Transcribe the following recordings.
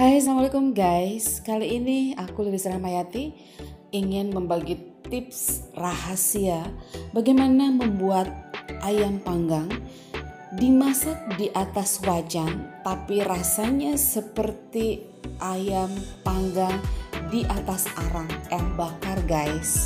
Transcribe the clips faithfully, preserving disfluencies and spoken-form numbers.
Hai, assalamualaikum guys. Kali ini aku Lilis Rahmayati ingin membagi tips rahasia bagaimana membuat ayam panggang dimasak di atas wajan tapi rasanya seperti ayam panggang di atas arang yang bakar guys.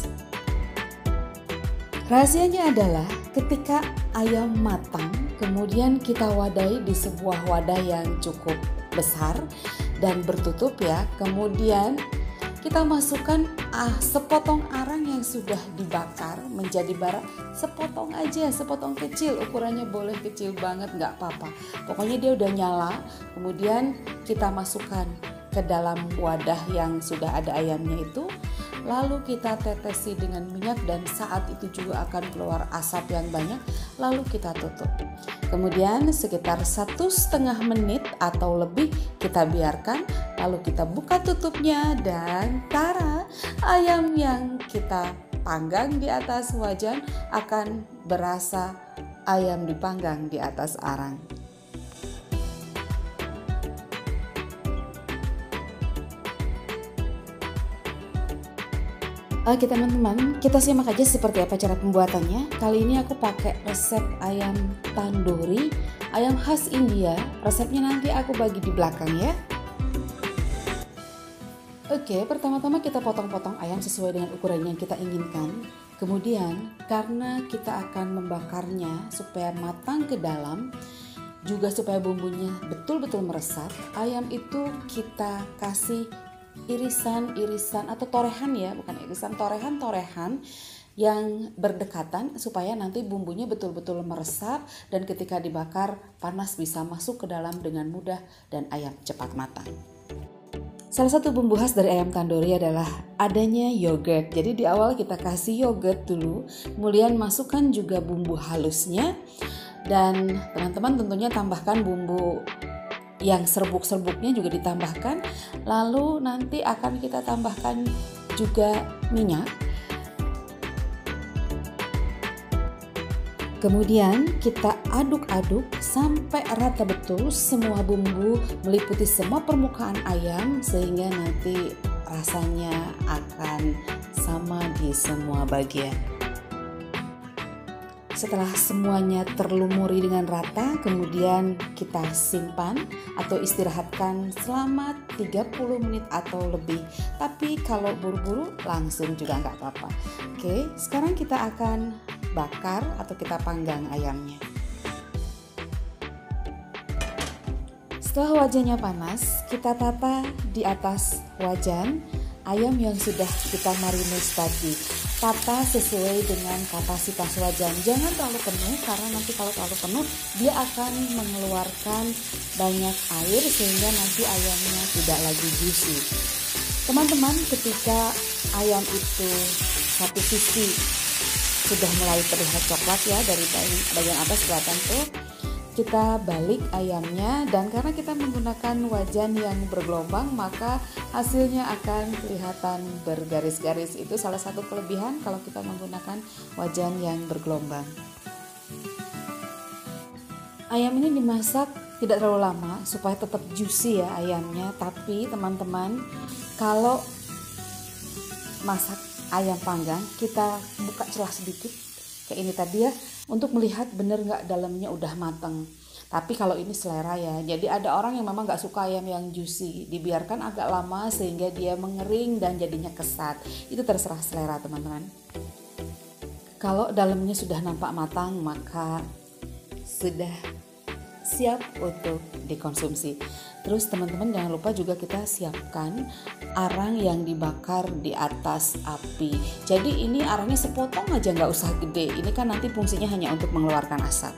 Rahasianya adalah ketika ayam matang kemudian kita wadahi di sebuah wadah yang cukup besar dan bertutup ya. Kemudian kita masukkan ah, sepotong arang yang sudah dibakar menjadi bara, sepotong aja, sepotong kecil, ukurannya boleh kecil banget nggak apa-apa. Pokoknya dia udah nyala, kemudian kita masukkan ke dalam wadah yang sudah ada ayamnya itu. Lalu kita tetesi dengan minyak dan saat itu juga akan keluar asap yang banyak. Lalu kita tutup. Kemudian sekitar satu setengah menit atau lebih kita biarkan. Lalu kita buka tutupnya dan tara, ayam yang kita panggang di atas wajan akan berasa ayam dipanggang di atas arang. Oke teman-teman, kita simak aja seperti apa cara pembuatannya. Kali ini aku pakai resep ayam tandoori, ayam khas India. Resepnya nanti aku bagi di belakang ya. Oke, pertama-tama kita potong-potong ayam sesuai dengan ukuran yang kita inginkan. Kemudian, karena kita akan membakarnya supaya matang ke dalam, juga supaya bumbunya betul-betul meresap, ayam itu kita kasih irisan-irisan atau torehan ya, bukan irisan, torehan-torehan yang berdekatan supaya nanti bumbunya betul-betul meresap dan ketika dibakar panas bisa masuk ke dalam dengan mudah dan ayam cepat matang. Salah satu bumbu khas dari ayam tandoori adalah adanya yogurt. Jadi di awal kita kasih yogurt dulu, kemudian masukkan juga bumbu halusnya dan teman-teman tentunya tambahkan bumbu yang serbuk-serbuknya juga ditambahkan. Lalu nanti akan kita tambahkan juga minyak. Kemudian kita aduk-aduk sampai rata betul semua bumbu meliputi semua permukaan ayam sehingga nanti rasanya akan sama di semua bagian. Setelah semuanya terlumuri dengan rata, kemudian kita simpan atau istirahatkan selama tiga puluh menit atau lebih. Tapi kalau buru-buru langsung juga nggak apa-apa. Oke, sekarang kita akan bakar atau kita panggang ayamnya. Setelah wajannya panas, kita tata di atas wajan ayam yang sudah kita marinasi tadi. Tata sesuai dengan kapasitas wajan. Jangan terlalu penuh karena nanti kalau terlalu penuh dia akan mengeluarkan banyak air sehingga nanti ayamnya tidak lagi juicy. Teman-teman, ketika ayam itu satu sisi sudah mulai terlihat coklat ya dari bagian atas kelihatan tuh, kita balik ayamnya dan karena kita menggunakan wajan yang bergelombang maka hasilnya akan kelihatan bergaris-garis. Itu salah satu kelebihan kalau kita menggunakan wajan yang bergelombang. Ayam ini dimasak tidak terlalu lama supaya tetap juicy ya ayamnya. Tapi teman-teman, kalau masak ayam panggang kita buka celah sedikit kayak ini tadi ya, untuk melihat bener nggak dalamnya udah mateng. Tapi kalau ini selera ya, jadi ada orang yang memang nggak suka ayam yang juicy, dibiarkan agak lama sehingga dia mengering dan jadinya kesat. Itu terserah selera teman-teman. Kalau dalamnya sudah nampak matang maka sudah siap untuk dikonsumsi. Terus teman-teman jangan lupa juga kita siapkan arang yang dibakar di atas api. Jadi ini arangnya sepotong aja, nggak usah gede. Ini kan nanti fungsinya hanya untuk mengeluarkan asap.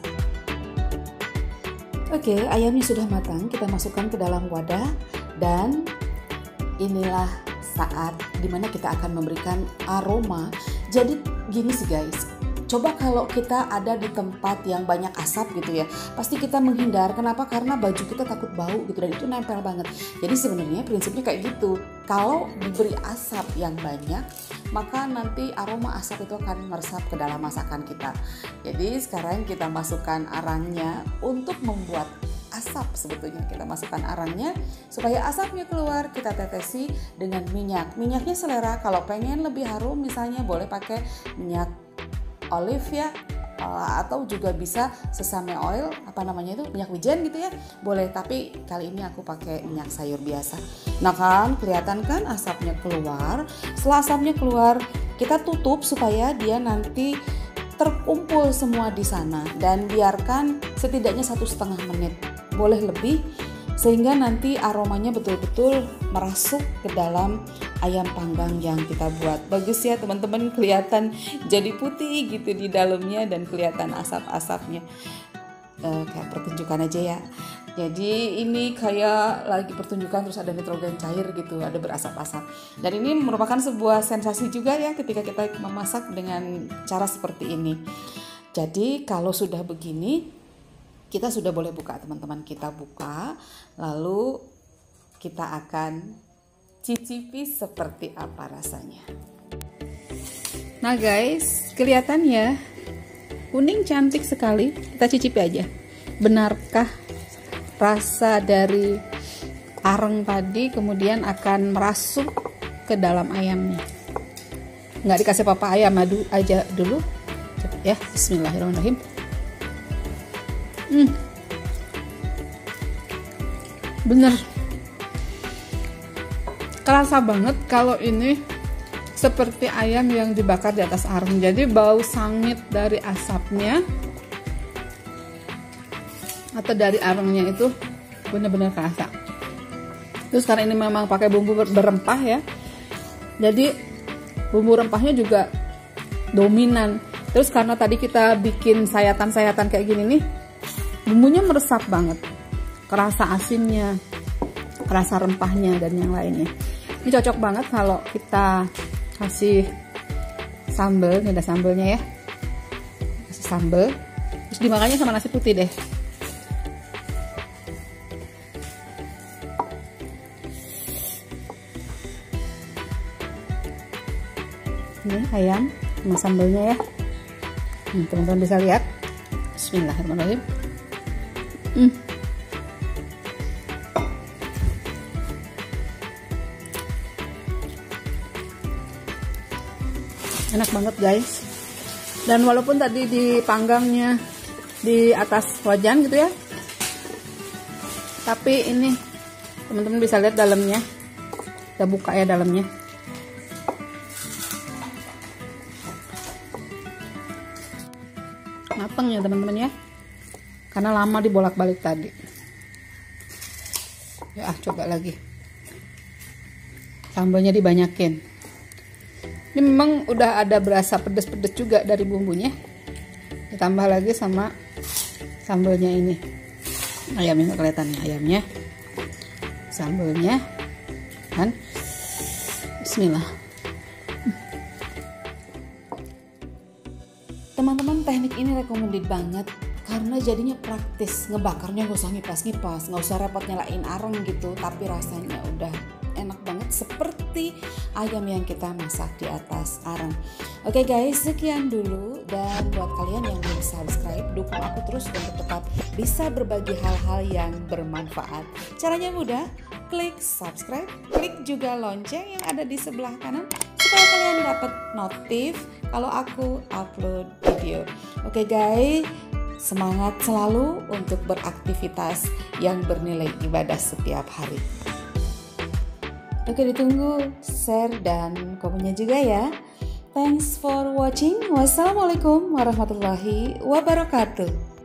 Oke, ayamnya sudah matang, kita masukkan ke dalam wadah dan inilah saat dimana kita akan memberikan aroma. Jadi gini sih guys, coba kalau kita ada di tempat yang banyak asap gitu ya, pasti kita menghindar. Kenapa? Karena baju kita takut bau gitu dan itu nempel banget. Jadi sebenarnya prinsipnya kayak gitu. Kalau diberi asap yang banyak, maka nanti aroma asap itu akan meresap ke dalam masakan kita. Jadi sekarang kita masukkan arangnya untuk membuat asap sebetulnya. Kita masukkan arangnya supaya asapnya keluar, kita tetesi dengan minyak. Minyaknya selera, kalau pengen lebih harum misalnya boleh pakai minyak olive ya, atau juga bisa sesame oil, apa namanya itu, minyak wijen gitu ya, boleh. Tapi kali ini aku pakai minyak sayur biasa. Nah kan kelihatan kan asapnya keluar. Setelah asapnya keluar, kita tutup supaya dia nanti terkumpul semua di sana dan biarkan setidaknya satu setengah menit, boleh lebih, sehingga nanti aromanya betul-betul merasuk ke dalam ayam panggang yang kita buat. Bagus ya teman-teman, kelihatan jadi putih gitu di dalamnya dan kelihatan asap-asapnya. Uh, kayak pertunjukan aja ya. Jadi ini kayak lagi pertunjukan terus ada nitrogen cair gitu, ada berasap-asap. Dan ini merupakan sebuah sensasi juga ya ketika kita memasak dengan cara seperti ini. Jadi kalau sudah begini, kita sudah boleh buka teman-teman. Kita buka, lalu kita akan cicipi seperti apa rasanya. Nah guys, kelihatan ya, kuning cantik sekali. Kita cicipi aja. Benarkah rasa dari areng tadi kemudian akan merasuk ke dalam ayamnya? Nggak dikasih apa-apa, ayam madu aja dulu. Coba ya, bismillahirrahmanirrahim. Hmm. Bener. Kerasa banget kalau ini seperti ayam yang dibakar di atas areng. Jadi bau sangit dari asapnya atau dari arengnya itu benar-benar kerasa. Terus karena ini memang pakai bumbu berempah ya, jadi bumbu rempahnya juga dominan. Terus karena tadi kita bikin sayatan-sayatan kayak gini nih, bumbunya meresap banget, kerasa asinnya, kerasa rempahnya dan yang lainnya. Ini cocok banget kalau kita kasih sambal. Ini ada sambalnya ya, kasih sambal, terus dimakannya sama nasi putih deh. Ini ayam sama sambalnya ya. Teman-teman bisa lihat. Bismillahirrahmanirrahim. Hmm. Enak banget guys. Dan walaupun tadi dipanggangnya di atas wajan gitu ya, tapi ini teman-teman bisa lihat dalamnya. Kita buka ya dalamnya. Mateng ya teman-teman ya, karena lama dibolak-balik tadi ya. Ah, coba lagi, sambalnya dibanyakin. Ini memang udah ada berasa pedes-pedes juga dari bumbunya, ditambah lagi sama sambalnya ini. Ayamnya kelihatan, ayamnya, sambalnya kan. Bismillah. Teman-teman, teknik ini recommended banget karena jadinya praktis, ngebakarnya nggak usah ngipas-ngipas, nggak usah repot nyalain areng gitu, tapi rasanya udah enak banget seperti ayam yang kita masak di atas areng. Oke guys, sekian dulu, dan buat kalian yang belum subscribe, dukung aku terus untuk tetap bisa berbagi hal-hal yang bermanfaat. Caranya mudah, klik subscribe, klik juga lonceng yang ada di sebelah kanan supaya kalian dapat notif kalau aku upload video. Oke guys, semangat selalu untuk beraktivitas yang bernilai ibadah setiap hari. Oke, ditunggu share dan komennya juga ya. Thanks for watching. Wassalamualaikum warahmatullahi wabarakatuh.